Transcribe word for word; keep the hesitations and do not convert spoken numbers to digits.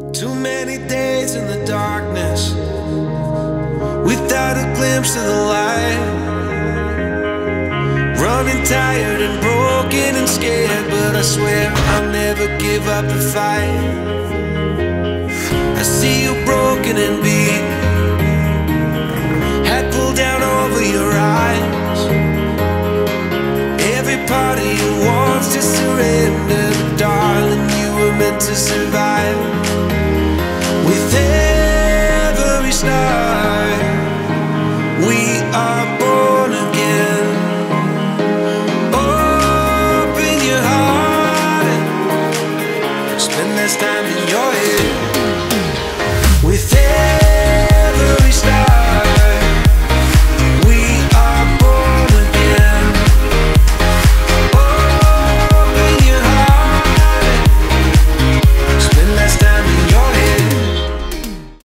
Too many days in the darkness without a glimpse of the light. Running tired and broken and scared, but I swear I'll never give up the fight. I see you broken and beat, head pulled down over your eyes. Every part of you wants to surrender, but darling, you were meant to survive. With every start, we are born again. Open your heart, spend less time in your head. With every